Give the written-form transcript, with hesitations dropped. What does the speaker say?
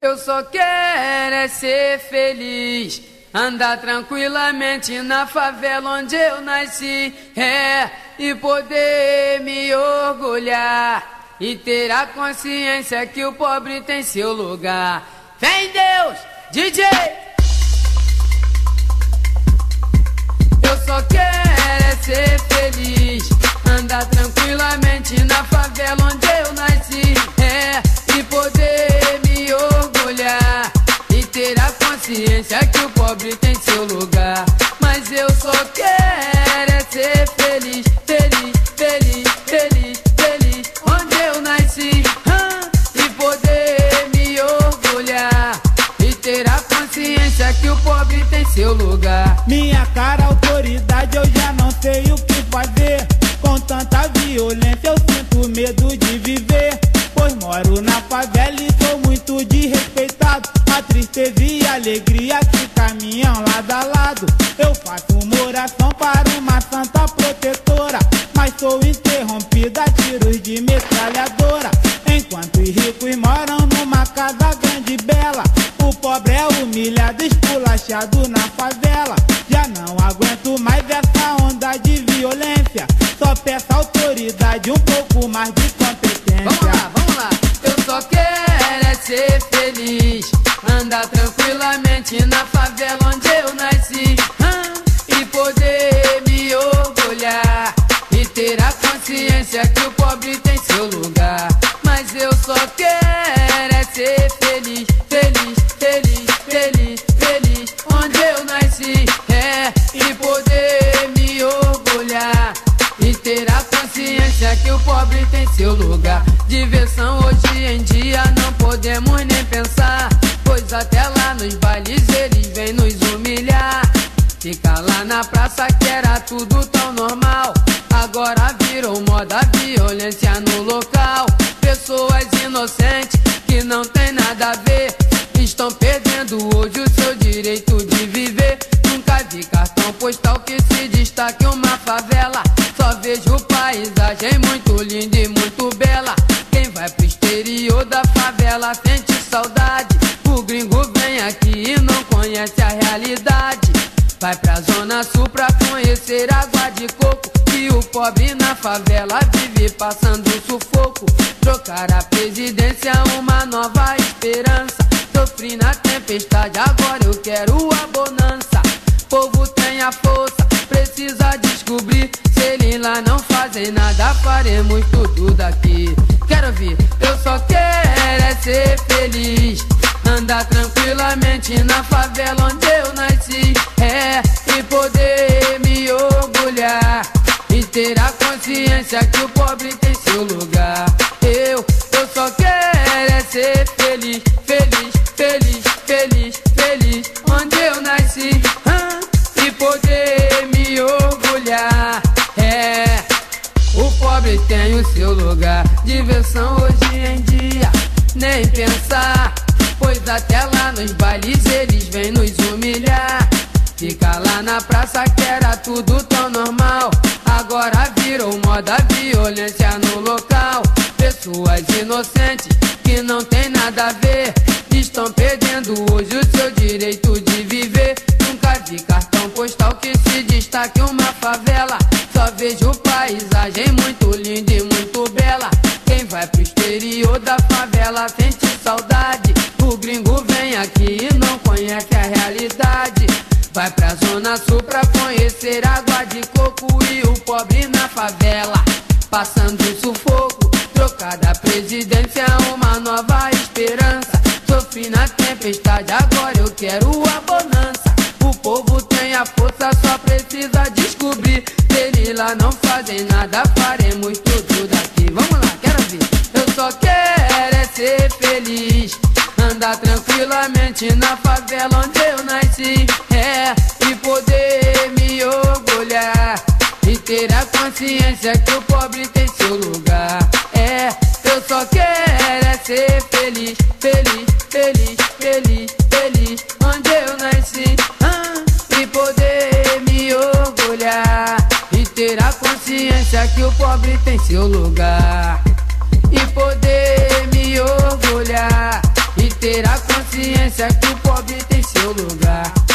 Eu só quero é ser feliz, andar tranquilamente na favela onde eu nasci, e poder me orgulhar e ter a consciência que o pobre tem seu lugar. Vem Deus, DJ! Eu só quero é ser feliz, andar tranquilamente na favela onde eu nasci, e poder me orgulhar e ter a consciência que o pobre tem seu lugar. Mas eu só quero é ser feliz, feliz, feliz, feliz, feliz onde eu nasci, e poder me orgulhar e ter a consciência que o pobre tem seu lugar. Minha cara, autoridade, eu já não sei o que fazer. Com tanta violência eu sinto medo de viver, pois moro na favela e sou muito desrespeitado. A tristeza e a alegria que caminham lado a lado. Eu faço uma oração para uma santa protetora, mas sou interrompida a tiros de metralhadora. Enquanto os ricos moram numa casa grande e bela, o pobre é humilhado, esculachado na favela. Já não aguento mais essa onda de violência, só peço autoridade, um pouco mais de competência. Vamos lá, eu só quero é ser feliz, andar tranquilamente na favela onde eu nasci, e poder me orgulhar e ter a consciência que o pobre tem seu lugar. Mas eu só quero é ser feliz, feliz, feliz, feliz, feliz onde eu nasci, e poder me orgulhar e ter a consciência que o pobre tem seu lugar. Diversão hoje em dia não podemos nem pensar, pois até lá nos bailes eles vêm nos humilhar. Fica lá na praça que era tudo tão normal, agora virou moda violência no local. Pessoas inocentes que não tem nada a ver estão perdendo hoje o seu direito de viver. Nunca vi cartão postal que se destaque uma favela, só vejo paisagem muito linda e muito bela. Quem vai pro exterior da favela sente saudade, o gringo vem aqui e não conhece a realidade. Vai pra zona sul pra conhecer água de coco, e o pobre na favela vive passando sufoco. Trocar a presidência, uma nova esperança. Sofri na tempestade, agora eu quero a bonança. Povo tem a força, precisa descobrir. Se eles lá não fazem nada, faremos tudo daqui. Quero ouvir, eu só quero é ser feliz, andar tranquilamente na favela onde eu nasci, e poder me orgulhar e ter a consciência que o pobre tem seu lugar. Eu só quero é ser feliz, feliz, feliz, feliz, feliz onde eu nasci, e poder me orgulhar. O pobre tem o seu lugar. Diversão hoje em dia, nem pensar, pois até lá nos bailes eles vêm nos humilhar. Fica lá na praça que era tudo tão normal, agora virou moda violência no local. Pessoas inocentes que não tem nada a ver estão perdendo hoje o seu direito de viver. Nunca vi cartão postal que se destaque uma favela, só vejo paisagem muito linda e muito bela. Quem vai pro exterior da favela sente saudade, o gringo vem aqui e não conhece a realidade. Vai pra zona sul pra conhecer água de coco, e o pobre na favela passando sufoco. Trocar da presidência, uma nova esperança. Sofri na tempestade, agora eu quero a bonança. O povo tem a força, só precisa descobrir. Se eles lá não fazem nada, faremos tudo daqui. Vamos lá, quero ver. Eu só quero é ser feliz, andar tranquilamente na favela onde eu nasci, e poder me orgulhar e ter a consciência que o pobre tem seu lugar. Eu só quero é ser feliz, feliz, feliz, feliz, feliz onde eu nasci, e poder me orgulhar e ter a consciência que o pobre tem seu lugar. E poder me orgulhar e ter ter a consciência que o pobre tem seu lugar.